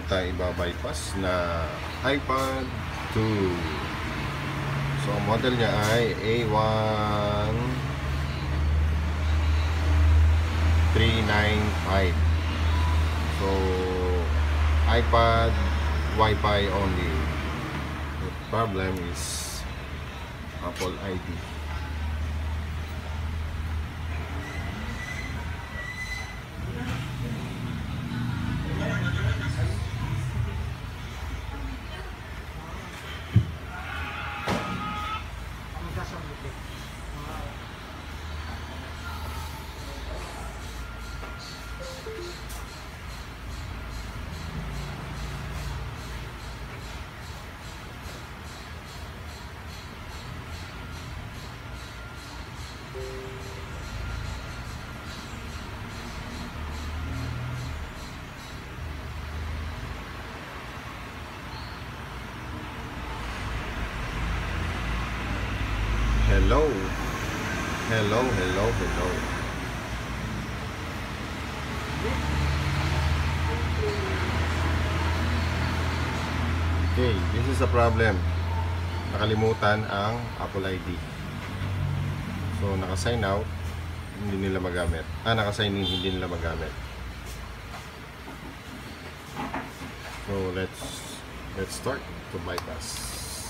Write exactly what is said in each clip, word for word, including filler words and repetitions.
tayo iba-bypass na iPad two. So ang model niya ay A one three nine five. So iPad Wi-Fi only. The problem is Apple I D. Hello, hello, hello, hello. Okay, this is a problem. Nakalimutan ang Apple I D. So naka-sign out, hindi nila magamit. Ah, naka-sign in, hindi nila magamit. So let's let's start to bypass.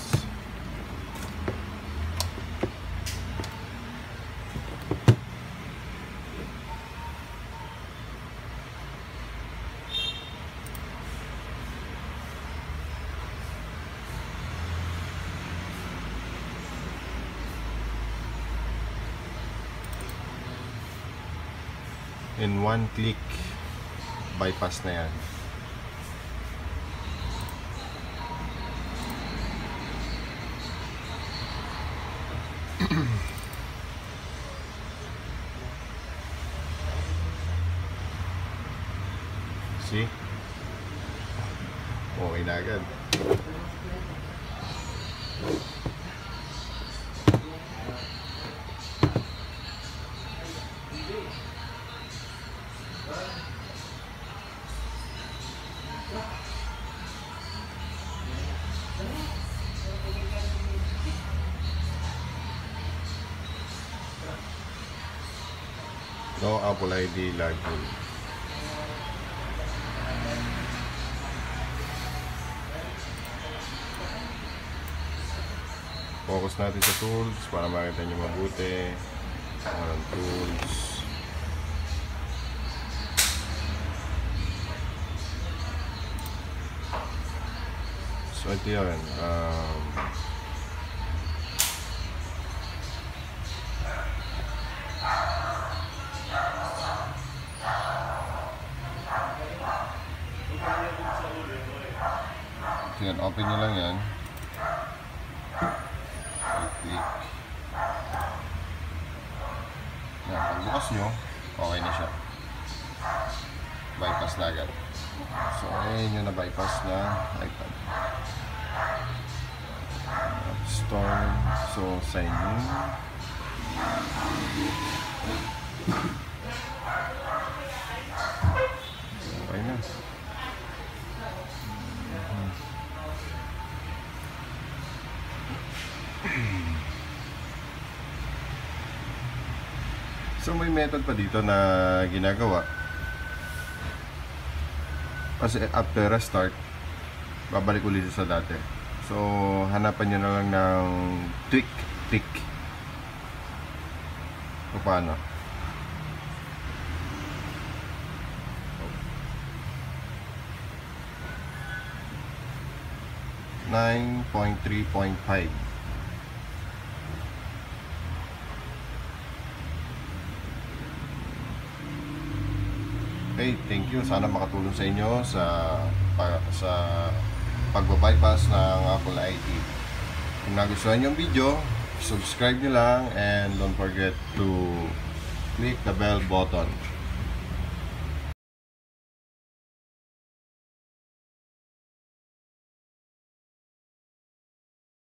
In one click, bypass na yan. See? Okay na agad. No Apple I D login. Focus natin sa tools para makita nyo mabuti. Ang tools. So ito yun. Um, Tingnan, open nyo lang yan. I-click. Yan, pagbukas nyo, okay na siya. Bypass na agad. So, ayun yung na-bypass na iPad. Store. So, sign in. Okay na. So may method pa dito na ginagawa. Kasi after restart, babalik ulit sa dati. So hanapan nyo na lang ng tweak, tweak. O paano? nine point three point five. Okay, thank you. Sana makatulong sa inyo sa pa, sa pagba-bypass ng Apple I D. Kung nagustuhan yung video, subscribe nyo lang and don't forget to click the bell button.